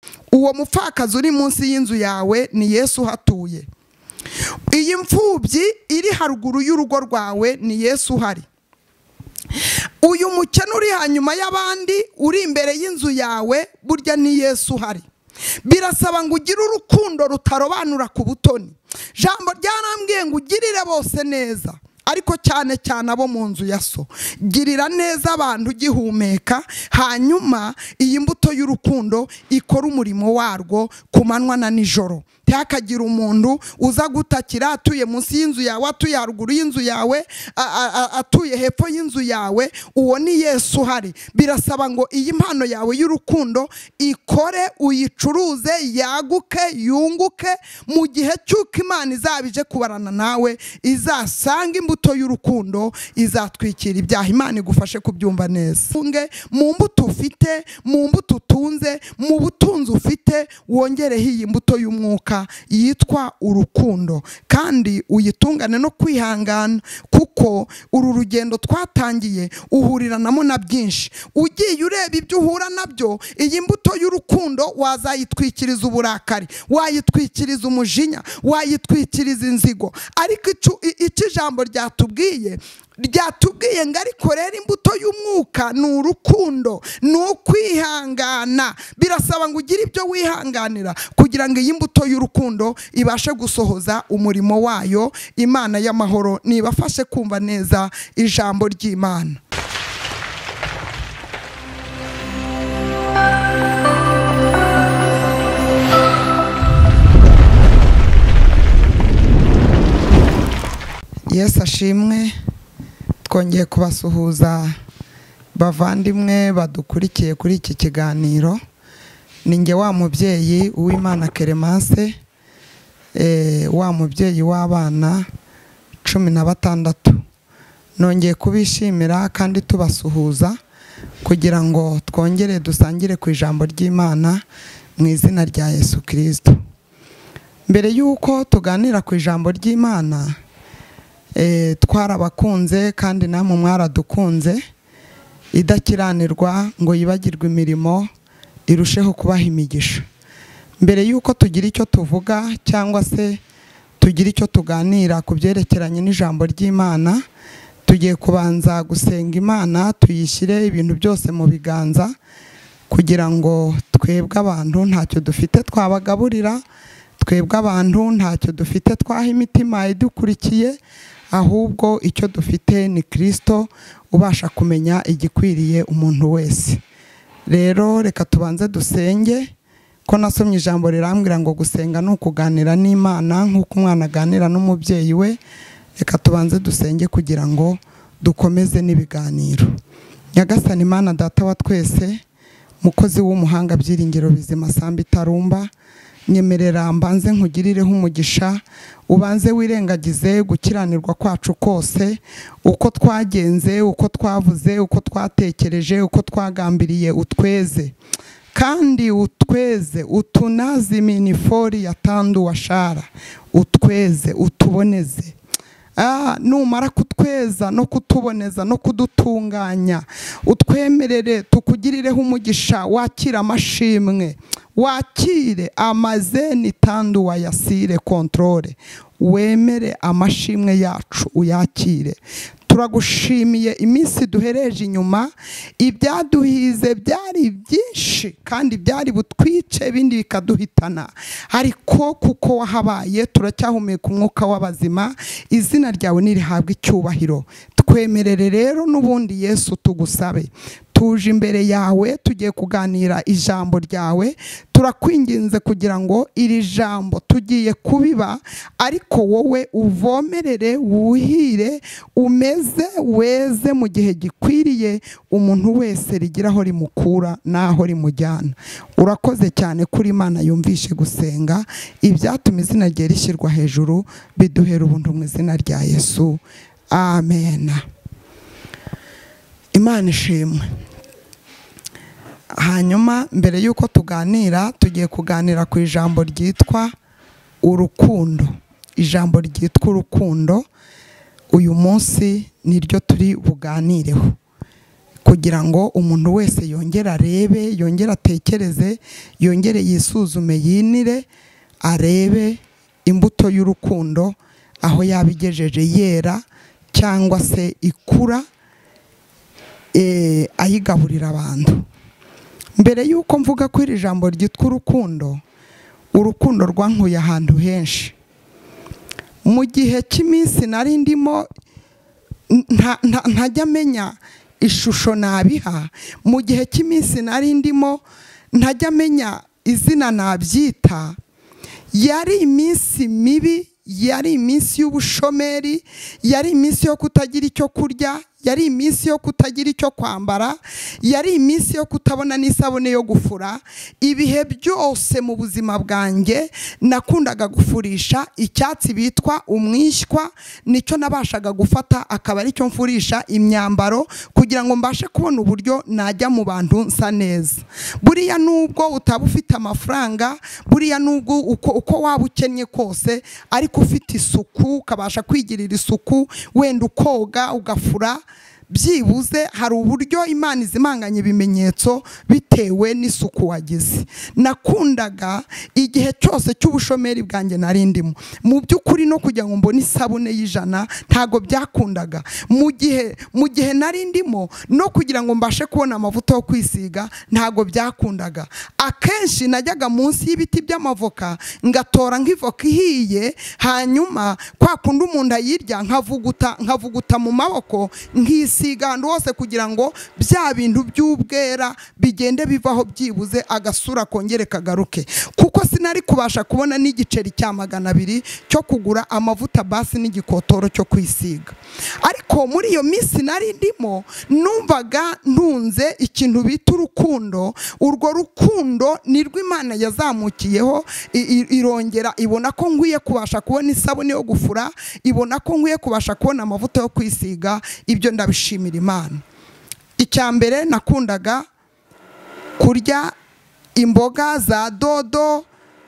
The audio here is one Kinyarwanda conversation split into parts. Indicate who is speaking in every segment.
Speaker 1: uwo mupfakazi uri munsi y'inzu yawe ni Yesu uhatuye. Iyi mfubyi iri haruguru y'urugo rwawe ni Yesu uhari. Uyu mukene uri hanyuma y'abandi uri imbere y'inzu yawe burya ni Yesu uhari. Birasaba ngo ugire urukundo rutarobanura ku butoni. Jambo ryanambwiye ngo ugirire bose neza, ariko cyane cyane abo mu nzu ya so. Girira neza abantu ugihumeka, hanyuma iyi mbuto y'urukundo ikora umurimo warwo ku manywa na nijoro. Ntihakagire umuntu uza gutakira atuye munsi y'inzu yawe, atuye haruguru y'inzu yawe, atuye hepfo y'inzu yawe. Uwo ni Yesu uhari. Birasaba ngo iyi mpano yawe y'urukundo ikore, uyicuruze, yaguke, yunguke. Mu gihe cy'uko Imana izabije kubarana nawe, izasanga imbuto y'urukundo, izatwikira ibyaha. Imana igufashe kubyumva neza. Mu mbuto ufite, mu mbuto utunze, mu butunzi ufite, wongereho iyi mbuto y'umwuka yitwa urukundo, kandi uyitungane no kwihangana, kuko uru rugendo twatangiye uhuriranamo na byinshi. Ugiye ureba ibyo uhura nabyo, iyi mbuto y'urukundo wazayitwikiriza uburakari, wayitwikiriza umujinya, wayitwikiriza inzigo. Ariko icyo ijambo ryatubwiye ngo ariko rero imbuto y'umwuka ni urukundo, ni ukwihangana. Birasaba ngo ugire ibyo wihanganira kugira ngo iyi mbuto y'urukundo ibashe gusohoza umurimo wayo. Imana y'amahoro nibafashe kumva neza ijambo ry'Imana. Yesu ashimwe. Twongeye kubasuhuza bavandimwe badukurikiye kuri iki kiganiro. Ninjye wa mubyeyi Uwimana Clemence, wa mubyeyi w'abana 16. Nongeye kubishimira kandi tubasuhuza kugira ngo twongere dusangire ku ijambo ry'Imana mu izina rya Yesu Kristo. Mbere y'uko tuganira ku ijambo ry'Imana, twarabakunze kandi namwe mwaradukunze. Idakiranirwa ngo yibagirwe imirimo irusheho kubaha imigisha. Mbere y'uko tugira icyo tuvuga cyangwa se tugira icyo tuganira ku byerekeranye n'ijambo ry'Imana, tugiye kubanza gusenga Imana, tuyishyire ibintu byose mu biganza, kugira ngo twebwe abantu ntacyo dufite twabagaburira, twebwe abantu ntacyo dufite twaha imitima idukurikiye, ahubwo icyo dufite ni Kristo ubasha kumenya igikwiriye umuntu wese. Rero reka tubanze dusenge, ko nasomye ijambo rirambwira ngo gusenga ni ukuganira n'Imana nk'uko umwana aganira n'umubyeyi we. Reka tubanze dusenge kugira ngo dukomeze n'ibiganiro. Nyagasani Imana Data wa twese, mukozi w'umuhanga, byiringiro bizima, Samba itarumba, nyemerera mbanze nkugirireho umugisha, ubanze wirengagize gukiranirwa kwacu kose, uko twagenze, uko twavuze, uko twatekereje, uko twagambiriye. Utweze kandi utweze, utunazi minifori yatandu washara, utweze, utuboneze. Numara kutweza no kutuboneza no kudutunganya, utwemerere tukugirireho umugisha. Wakira amashimwe, wakire amazeni tandu wayasire kontrole, wemere amashimwe yacu uyakire. Turagushimiye iminsi duhereje inyuma, ibyaduhize byari byinshi kandi byari butwice, ibindi bikaduhitana, ariko kuko wahabaye turacyahumeka umwuka w'abazima. Izina ryawe nirihabwe icyubahiro. Twemerere rero n'ubundi Yesu tugusabe, tuje imbere yawe tugiye kuganira ijambo ryawe. Turakwinginze kugira ngo iri jambo tugiye kubiba, ariko wowe uvomerere, wuhire, umeze, weze mu gihe gikwiriye, umuntu wese rigira aho rimukura n'aho rimujyana. Urakoze cyane kuri Imana yumvishe gusenga, ibyatuma izina rye rishyirwa hejuru. Biduhera ubuntu mu izina rya Yesu, amen. Imana ishimwe. Hanyuma mbere y'uko tuganira, tugiye kuganira ku ijambo ryitwa urukundo. Ijambo ryitwa urukundo uyu munsi niryo turi buganireho. kugira ngo umuntu wese yongere arebe, yongere atekereze, yongere yisuzume, yinire, arebe imbuto y'urukundo aho yabigejeje yera cyangwa se ikura, ayigaburira abantu. Mbere y'uko mvuga ko iri jambo ryitwa urukundo, urukundo rwankuye ahantu henshi. Mu gihe cy'iminsi nari ndimo ntajya menya ishusho nabiha, mu gihe cy'iminsi nari ndimo ntajya menya izina nabyita, yari iminsi mibi, yari iminsi y'ubushomeri, yari iminsi yo kutagira icyo kurya, yari iminsi yo kutagira icyo kwambara, yari iminsi yo kutabona n'isabune yo gufura. Ibihe byose mu buzima bwanjye nakundaga gufurisha icyatsi bitwa umwishywa, nicyo nabashaga gufata akaba ari cyo mfurisha imyambaro kugira ngo mbashe kubona uburyo najya mu bantu nsa neza. Buriya nubwo utaba ufite amafaranga, buriya nubwo uko waba ukennye kose, ariko ufite isuku, ukabasha kwigirira isuku, wenda ukoga ugafura, byibuze hari uburyo Imana izimanganya ibimenyetso bitewe n'isuku wagize. Nakundaga igihe cyose cy'ubushomeri bwanjye nari ndimo, mu by'ukuri no kugira ngo mbone isabune y'ijana ntago byakundaga. Mu gihe nari ndimo no kugira ngo mbashe kubona amavuta yo kwisiga ntago byakundaga. Akenshi najyaga munsi y'ibiti by'amavoka ngatora nk'ivoka ihiye, hanyuma kwa kundi umuntu ayirya nkavuguta mu maboko nkisiga ahantu hose kugira ngo bya bintu by'ubwera bigende bivaho, byibuze agasura kongere kagaruke. Kuko sinari kubasha kubona n'igiceri cya 200 cyo kugura amavuta basi n'igikotoro cyo kwisiga. Ariko muri iyo minsi nari ndimo numvaga ntunze ikintu bita urukundo. Urwo rukundo nirwo Imana yazamukiyeho, irongera ibona ko nkwiye kubasha kubona isabune yo gufura, ibona ko nkwiye kubasha kubona amavuta yo kwisiga. Ibyo ndabishimira Imana. Icyambere nakundaga kurya imboga za dodo,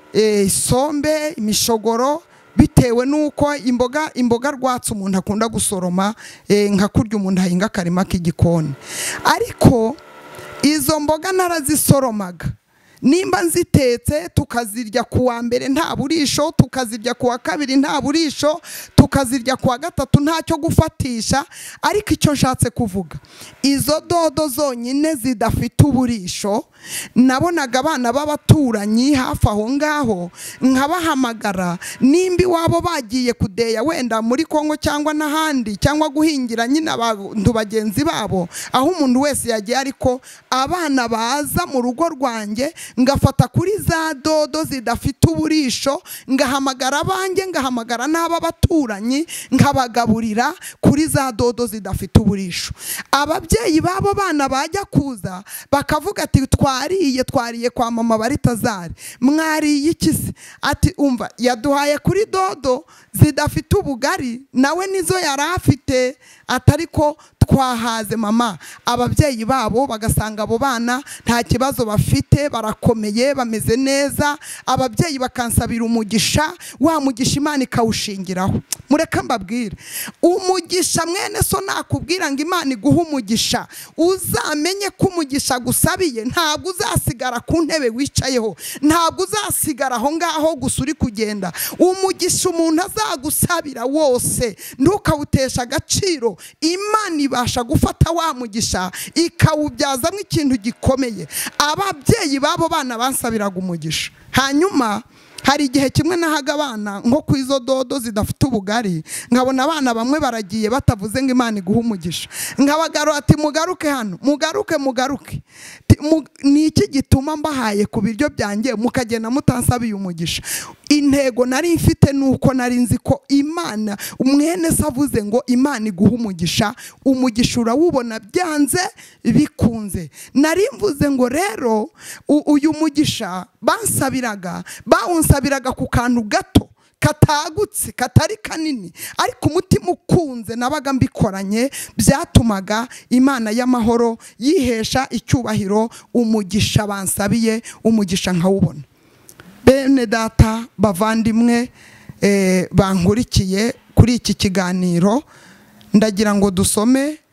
Speaker 1: isombe, imishogoro, bitewe nuko imboga rwatsi umuntu akunda gusoroma, nka kurya umuntu ahinga akarima k'igikoni. Ariko izo mboga narazisoromaga, nimba nzitetse tukazirya kuwa mbere nta burisho, tukazirya kuwa kabiri nta burisho, tukazirya kuwa gatatu ntacyo gufatisha. Ariko icyo nshatse kuvuga, izo dodo zonyine zidafite uburisho, nabonaga abana b'abaturanyi hafi aho ngaho nkabahamagara, nimba iwabo bagiye kudeya wenda muri Kongo cyangwa n'ahandi, cyangwa guhingira nyine abantu bagenzi babo, aho umuntu wese yagiye, ariko abana baza mu rugo rwanjye ngafata kuri za dodo zidafite uburisho, ngahamagara abanjye, ngahamagara n'aba baturanyi, nkabagaburira kuri za dodo zidafite uburisho. Ababyeyi babo bana bajya kuza bakavuga ati twariye kwa mama Baritazari, mwariye iki se? Ati umva, yaduhaye kuri dodo zidafite ubugari, nawe nizo yari afite, atariko twahaze mama. Ababyeyi babo bagasanga abo bana nta kibazo bafite, barakomeye, bameze neza. Ababyeyi bakansabira umugisha, wa mugisha Imana ikawushingiraho. Mureka mbabwire, umugisha mwene so nakubwira ngo Imana iguha umugisha, uzamenye ko umugisha gusabiye ntabwo uzasigara ku ntebe wicayeho, ntabwo uzasigara aho ngaho gusa uri kugenda. Umugisha umuntu azagusabira wose ntukawutesha agaciro. Imana ibasha gufata wa mugisha ikawubyazamo ikintu gikomeye. Ababyeyi babo bana bansabiraga umugisha. Hanyuma hari igihe kimwe nahaga abana nko ku izo dodo zidafite ubugari, nkabona abana bamwe baragiye batavuze ngo Imana iguha umugisha, nkabagaro ati mugaruke hano, mugaruke. Ni iki gituma mbahaye ku biryo byanjye mukagenda mutansabiye umugisha? Intego nari mfite nuko nari nzi ko Imana, umwene se avuze ngo Imana iguha umugisha, umugisha urawubona byanze bikunze. Nari mvuze ngo rero uyu mugisha bawunsabiraga ku kantu gato katagutse, katari kanini, ariko umutima ukunze nabaga mbikoranye, byatumaga Imana y'amahoro yihesha icyubahiro umugisha bansabiye, umugisha nkawubona. Bene data bavandimwe bankurikiye kuri iki kiganiro, ndagira ngo dusome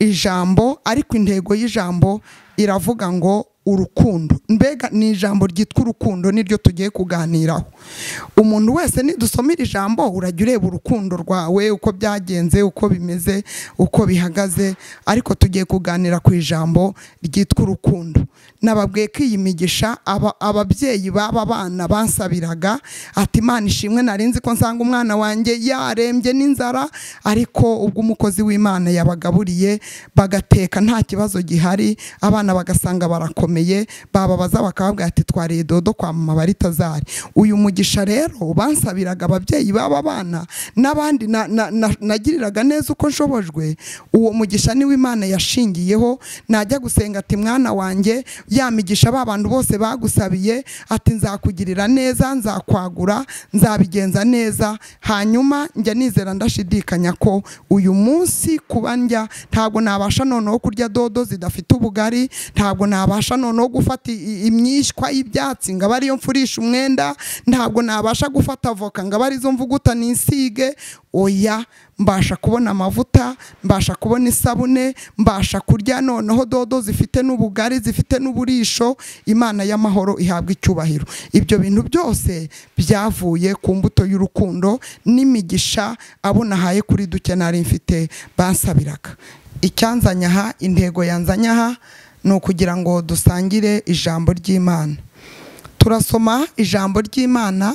Speaker 1: ijambo, ariko intego y'ijambo iravuga ngo urukundo. Mbega ni ijambo ryitwa urukundo niryo tugiye kuganiraho. Umuntu wese nidusomera ijambo urajya ureba urukundo rwawe uko byagenze, uko bimeze, uko bihagaze, ariko tugiye kuganira ku ijambo ryitwa urukundo. Nababwiye ko iyi migisha ababyeyi baba bana bansabiraga ati Imana ishimwe, narinzi ko nsanga umwana wanjye yarembye n'inzara, ariko ubwo umukozi w'Imana yabagaburiye bagateka nta kibazo gihari, abana bagasanga barakomeye, bababaza bakababwira ati twariye dodo kwa mama Baritazari. Uyu mugisha rero bansabiraga ababyeyi baba bana n'abandi nagiriraga neza uko nshobojwe, uwo mugisha ni w'Imana yashingiyeho. Najya gusenga ati mwana wanjye ya migisha babantu bose bagusabiye, ati nzakugirira neza, nzakwagura, nzabigenza neza. Hanyuma njya nizera ndashidikanya ko uyu munsi kuba njya ntabwo nabasha noneho kurya dodo zidafite ubugari, ntabwo nabasha noneho gufata imyishywa y'ibyatsi ngo ariyo mfurisha umwenda, ntabwo nabasha gufata avoka ngo arizo mvuguta nisige. Oya, mbasha kubona amavuta, mbasha kubona isabune, mbasha kurya noneho dodo zifite n'ubugari, zifite n'uburisho. Imana y'amahoro ihabwa icyubahiro. Ibyo bintu byose byavuye ku mbuto y'urukundo n'imigisha abo nahaye kuri duke nari mfite bansabiraga. Icyanzanya aha, intego yanzanya aha ni ukugira ngo dusangire ijambo ry'Imana. Turasoma ijambo ry'Imana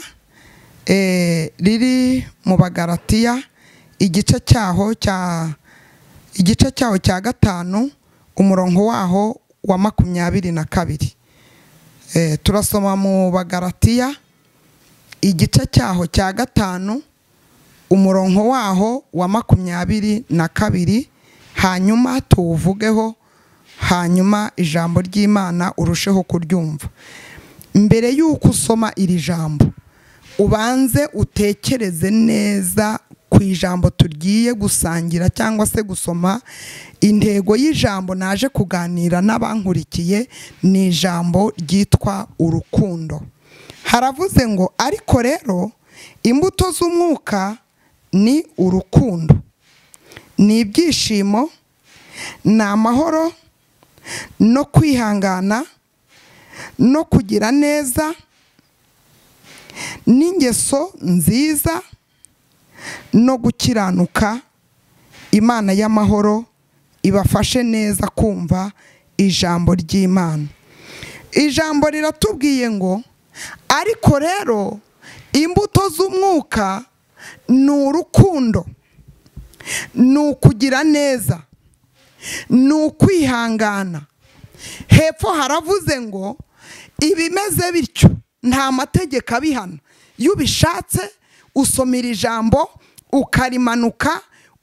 Speaker 1: riri mu Bagalatiya igice cyaho cya 5 umurongo waho wa 22. Turasoma mu Bagalatiya igice cyaho cya 5 umurongo waho wa 22, hanyuma tuwuvugeho, hanyuma ijambo ry'Imana urusheho kuryumva. Mbere y'uko usoma iri jambo ubanze utekereze neza ku ijambo tugiye gusangira cyangwa se gusoma. Intego y'ijambo naje kuganira n'abankurikiye ni ijambo ryitwa urukundo. Haravuze ngo ariko rero imbuto z'umwuka ni urukundo, ni ibyishimo, ni amahoro, no kwihangana, no kugira neza, n'ingeso nziza, no gukiranuka. Imana y'amahoro ibafashe neza kumva ijambo ry'Imana. Ijambo riratubwiye ngo ariko rero imbuto z'umwuka ni urukundo, ni ukugira neza, ni ukwihangana. Hepfo haravuze ngo ibimeze bityo nta mategeko abihana. Iyo ubishatse usomera ijambo ukarimanuka,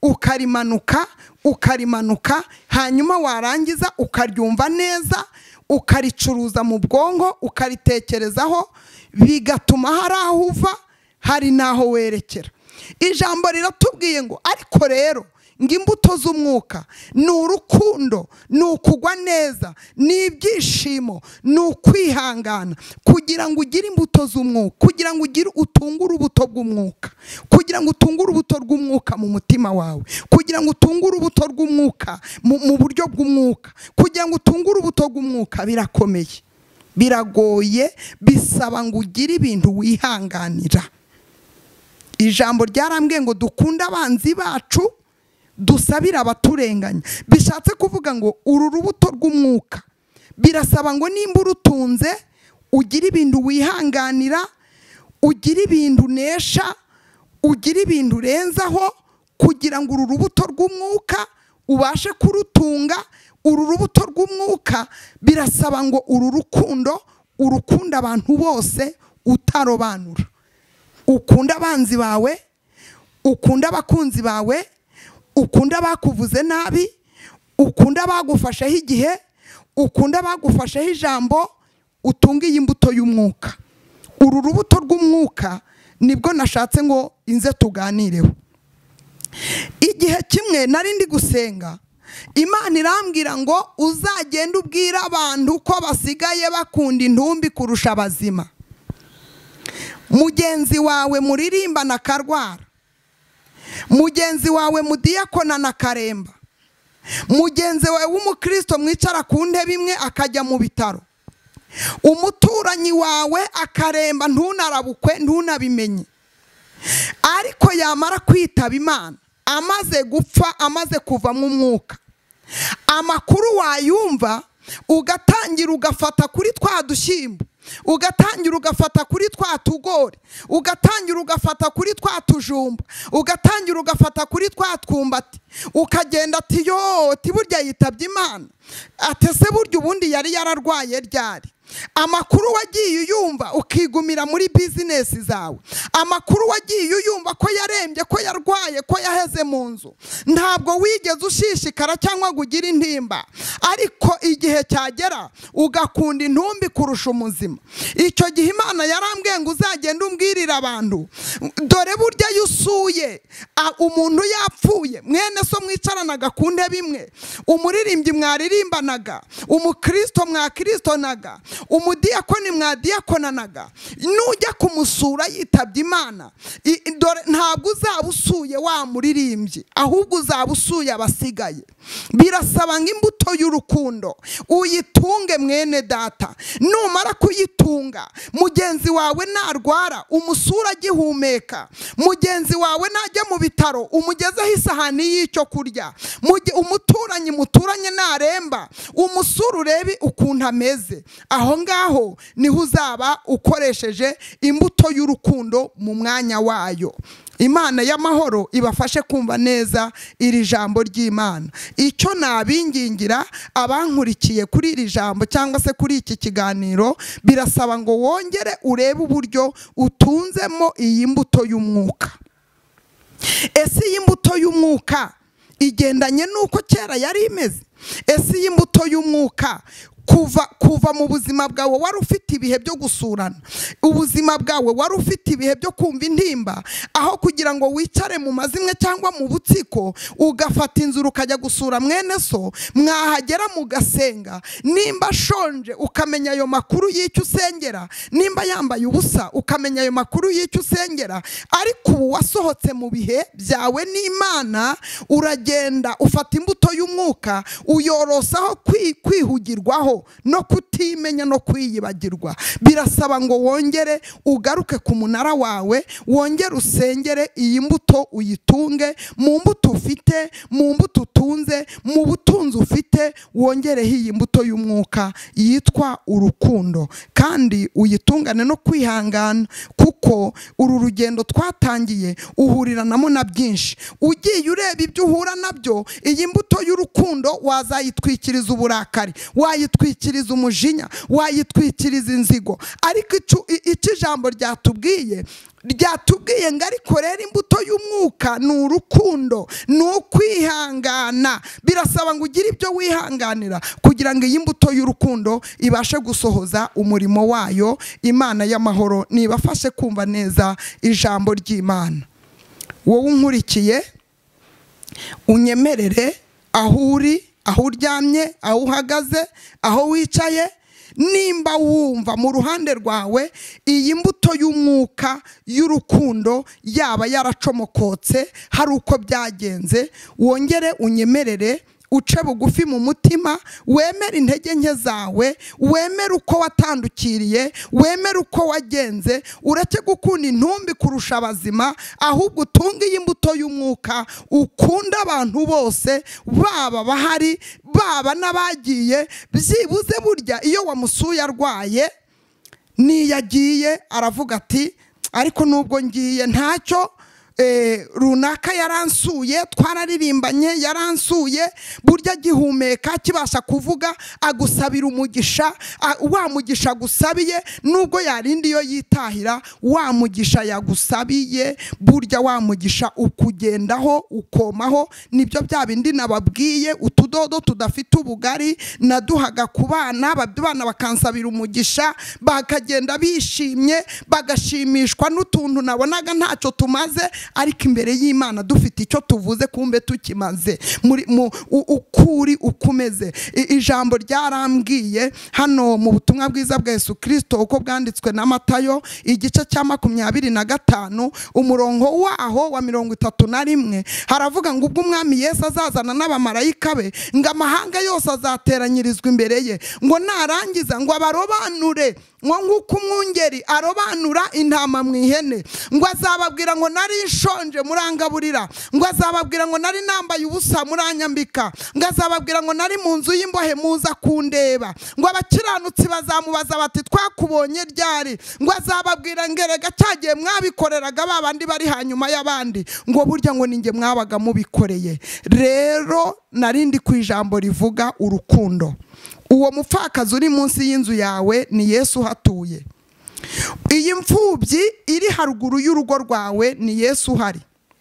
Speaker 1: hanyuma warangiza ukaryumva neza, ukaricuruza mu bwonko, ukaritekerezaho, bigatuma hari aho uva, hari n'aho werekera. Ijambo riratubwiye ngo ariko rero ngo imbuto z'umwuka ni urukundo, ni ukugwa neza, ni ibyishimo, ni ukwihangana. Kugira ngo ugire imbuto z'umwuka, kugira ngo utunge urubuto bw'umwuka, kugira ngo utunge urubuto rw'umwuka mu mutima wawe, kugira ngo utunge urubuto rw'umwuka mu buryo bw'umwuka, kugira ngo utunge urubuto rw'umwuka birakomeye, biragoye, bisaba ngo ugire ibintu wihanganira. Ijambo ryarambwiye ngo dukunde abanzi bacu, dusabira abaturenganya. Bishatse kuvuga ngo uru rubuto rw'umwuka birasaba ngo nimba urutunze ugira ibintu wihanganira, ugira ibintu nesha, ugira ibintu urenzaho, kugira ngo uru rubuto rw'umwuka ubashe kurutunga. Uru rubuto rw'umwuka birasaba ngo uru rukundo urukunda abantu bose utarobanura. Ukunda abanzi bawe, ukunda abakunzi bawe, ukunda bakuvuze nabi, ukunda bagufasheho igihe, ukunda bagufasheho ijambo, utunge iyi mbuto y'umwuka. Uru rubuto rw'umwuka nibwo nashatse ngo inze tuganireho. Igihe kimwe nari ndi gusenga, Imana irambwira ngo uzagenda ubwira abantu ko basigaye bakunda intumbi kurusha abazima. Mugenzi wawe muririmbana akarwara, mugenzi wawe mudiyakona na karemba, mugenzi wawe w'umukristo mwicara ku ntebe imwe akajya mu bitaro, umuturanyi wawe akaremba ntunarabukwe ntunabimenye, ariko yamara kwitaba Imana amaze gupfa, amaze kuva mu mwuka, amakuru wayumva ugatangira ugafata kuri twa dushyimbo, ugatangira ugafata kuri twa tugori, ugatangira ugafata kuri twa tujumba, ugatangira ugafata kuri twa twumbati, ukagenda ati yo burya yitabye Imana, ati se burya ubundi yari yararwaye ryari. Amakuru wagiye uyumva ukigumira muri bizinesi zawe, amakuru wagiye uyumva ko yarembye, ko yarwaye, ko yaheze mu nzu, ntabwo wigeze ushishikara cyangwa gugira intimba, ariko igihe cyagera ugakunda intumbi kurusha umuzima. Icyo gihe Imana yarambwiye ngo uzagenda umbwirira abantu, dore burya yusuye umuntu yapfuye, mwene so mwicaranaga ku ntebe imwe, umuririmbyi mwaririmbanaga, umukristo mwakristonaga, umudiyakoni mwadiyakonanaga, nujya kumusura yitabye Imana, dore ntabwo uzaba usuye wa muririmbyi, ahubwo uzaba usuye abasigaye. Birasaba ngo imbuto y'urukundo uyitunge mwene data, numara kuyitunga mugenzi wawe narwara umusura agihumeka, mugenzi wawe najya mu bitaro umugezeho isahani y'icyo kurya, umuturanyi muturanye naremba umusura urebe ukuntu ameze, aho ngaho niho uzaba ukoresheje imbuto y'urukundo mu mwanya wayo. Imana y'amahoro ibafashe kumva neza iri jambo ry'Imana. Icyo nabingingira abankurikiye kuri iri jambo cyangwa se kuri iki kiganiro, birasaba ngo wongere urebe uburyo utunzemo iyi mbuto y'umwuka. Ese iyi mbuto y'umwuka igendanye nuko kera yari imeze? Ese iyi mbuto y'umwuka kuva mu buzima bwawe wari ufite ibihe byo gusurana, ubuzima bwawe wari ufite ibihe byo kumva intimba, aho kugira ngo wicare mu mazimwe cyangwa mu butsiko ugafata inzira ukajya gusura mwene so, mwahagera mugasenga, nimba shonje ukamenya ayo makuru y'icyo usengera, nimba yambaye ubusa ukamenya ayo makuru y'icyo usengera, ariko ubu wasohotse mu bihe byawe n'Imana, uragenda ufata imbuto y'umwuka uyorosaho kwihugirwaho no kutimenya no kwiyibagirwa. Birasaba ngo wongere ugaruke ku munara wawe, wongere usengere iyi mbuto, uyitunge mu mbuto ufite, mu mbuto utunze, mu butunzi ufite, wongereho iyi mbuto y'umwuka yitwa urukundo, kandi uyitungane no kwihangana, kuko uru rugendo twatangiye uhuriranamo na byinshi. Ugiye ureba ibyo uhura nabyo, iyi mbuto y'urukundo wazayitwikiriza uburakari, wayitwikiriza umujinya, wayitwikiriza inzigo, ariko icyo ijambo ryatubwiye ngo ariko rero imbuto y'umwuka ni urukundo, ni ukwihangana. Birasaba ngo ugire ibyo wihanganira kugira ngo iyi mbuto y'urukundo ibashe gusohoza umurimo wayo. Imana y'amahoro nibafashe kumva neza ijambo ry'Imana. Wowe unkurikiye unyemerere aho uri, aho uryamye, aho uhagaze, aho wicaye, nimba wumva mu ruhande rwawe iyi mbuto y'umwuka y'urukundo yaba yaracomokotse, hari uko byagenze, wongere unyemerere uce bugufi mu mutima, wemere intege nke zawe, wemere uko watandukiriye, wemere uko wagenze, ureke gukunda intumbi kurusha abazima, ahubwo utunge iyi mbuto y'umwuka, ukunda abantu bose, baba bahari baba n'abagiye. Byibuze burya iyo wamusuye arwaye, niyagiye aravuga ati ariko nubwo ngiye ntacyo, runaka yaransuye, twararirimbanye, yaransuye, burya agihumeka kibasha kuvuga, agusabira umugisha, wa mugisha agusabiye, nubwo yarindi iyo yitahira, wa mugisha yagusabiye, burya wa mugisha ukugendaho ukomaho. Nibyo bya bindi nababwiye, utudodo tudafite ubugari naduhaga ku bana, abana bakansabira umugisha, bakagenda bishimye, bagashimishwa n'utuntu nabonaga ntacyo tumaze, ariko imbere y'Imana dufite icyo tuvuze, kumbe tukimaze ukuri ukumeze. Ijambo ryarambwiye hano mu butumwa bwiza bwa Yesu Kristo uko bwanditswe na Matayo igice cya 25 umurongo waho wa 31, haravuga ngo ubwo umwami Yesu azazana n'abamarayika be ngo amahanga yose azateranyirizwa imbere ye, ngo narangiza ngo abarobanure ngo nk'uko umwungeri arobanura intama mu ihene, ngo azababwira ngo nari nshonje murangaburira, ngo azababwira ngo nari nambaye ubusa muranyambika, ngo azababwira ngo nari mu nzu y'imbohe muza kundeba, ngo abakiranutsi bazamubaza bati twakubonye ryari, ngo azababwira ngerega cyagiye mwabikoreraga babandi bari hanyuma y'abandi, ngo burya ngo ninjye mwabaga mubikoreye. Rero narindi ku ijambo rivuga urukundo. Uwo mupfakazi uri munsi y'inzu yawe ni Yesu hatuye. Iyi mfubyi iri haruguru y'urugo rwawe ni Yesu uhari.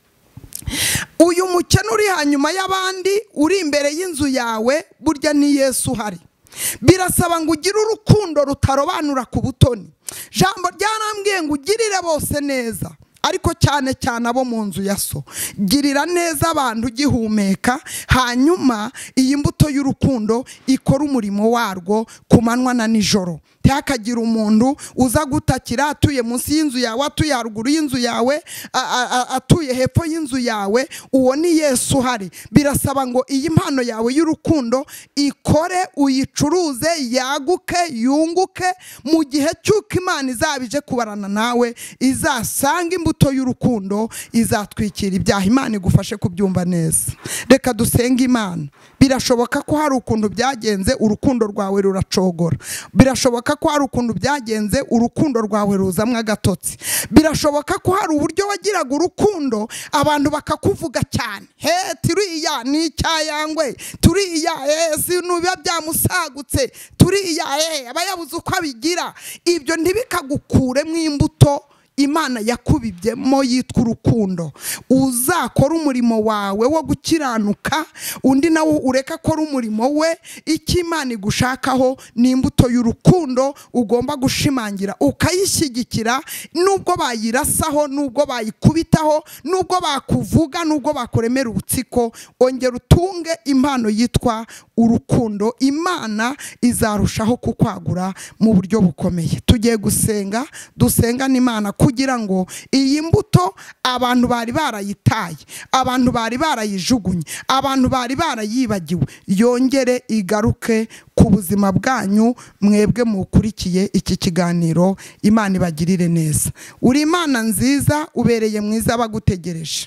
Speaker 1: Uyu mukene uri hanyuma y'abandi uri imbere y'inzu yawe burya ni Yesu uhari. Birasaba ngo ugire urukundo rutarobanura ku butoni. Jambo ryanambwiye ngo ugirire bose neza, ariko cyane cyane abo mu nzu ya so. Girira neza abantu ugihumeka, hanyuma iyi mbuto y'urukundo ikora umurimo warwo ku manywa na nijoro. Ntihakagire umuntu uza gutakira atuye munsi y'inzu yawe, atuye haruguru y'inzu yawe, atuye hepfo y'inzu yawe. Uwo ni Yesu uhari. Birasaba ngo iyi mpano yawe y'urukundo ikore, uyicuruze, yaguke, yunguke. Mu gihe cy'uko Imana izabije kubarana nawe, izasanga imbuto y'urukundo, izatwikira ibyaha. Imana igufashe kubyumva neza. Reka dusenge Imana. Birashoboka ko hari ukuntu byagenze urukundo rwawe ruracogora. Birashoboka ko hari ukuntu byagenze urukundo rwawe ruzamwe agatotsi. Birashoboka ko hari uburyo wagiraga urukundo abantu bakakuvuga cyane. Turiya ni icyayangwe, turiya sinubiba byamusagutse, turiya abayabuze uko abigira. Ibyo ntibikagukuremo imbuto Imana yakubibyemo yitwa urukundo. Uzakora umurimo wawe wo gukiranuka, undi nawe ureka akora umurimo we. Icyo Imana igushakaho ni imbuto y'urukundo ugomba gushimangira, ukayishyigikira. Nubwo bayirasaho, nubwo bayikubitaho, nubwo bakuvuga, nubwo bakuremera ubutsiko, ongera utunge impano yitwa urukundo. Imana izarushaho kukwagura mu buryo bukomeye. Tugiye gusenga, dusenga n'Imana kugira ngo iyi mbuto abantu bari barayitaye, abantu bari barayijugunye, abantu bari barayibagiwe, yongere igaruke ku buzima bwanyu. Mwebwe mukurikiye iki kiganiro, Imana ibagirire neza. Uri Imana nziza, ubereye mwiza bagutegereje.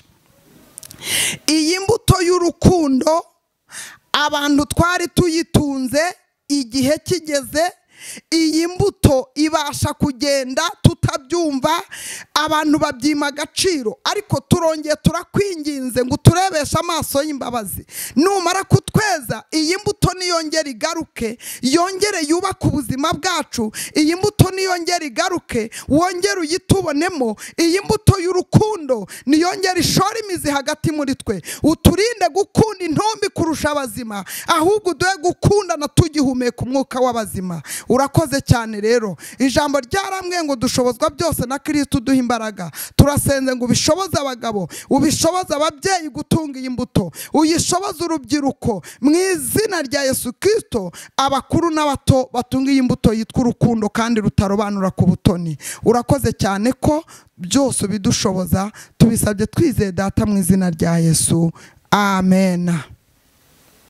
Speaker 1: Iyi mbuto y'urukundo abantu twari tuyitunze, igihe kigeze iyi mbuto ibasha kugenda tutabyumva, abantu babyima agaciro. Ariko turongeye turakwinginze ngo turebeshe amaso y'imbabazi. Numara kutweza, iyi mbuto niyongere igaruke, yongere yubaka ubuzima bwacu. Iyi mbuto niyongere igaruke, wongere uyitubonemo. Iyi mbuto y'urukundo niyongere ishore imizi hagati muri twe. Uturinde gukunda intumbi kurusha abazima, ahubwo duhe gukundana tugihumeka umwuka w'abazima. Urakoze cyane rero. Ijambo ryarambwiye ngo dushobozwa byose na Kristo uduha imbaraga. Turasenze ngo ubishoboze abagabo, ubishoboze ababyeyi gutunga iyi mbuto, uyishoboze urubyiruko mu izina rya Yesu Kristo. Abakuru n'abato batunga iyi mbuto yitwa urukundo kandi rutarobanura ku butoni. Urakoze cyane ko byose bidushoboza. Tubisabye twizeye Data mu izina rya Yesu. Amen.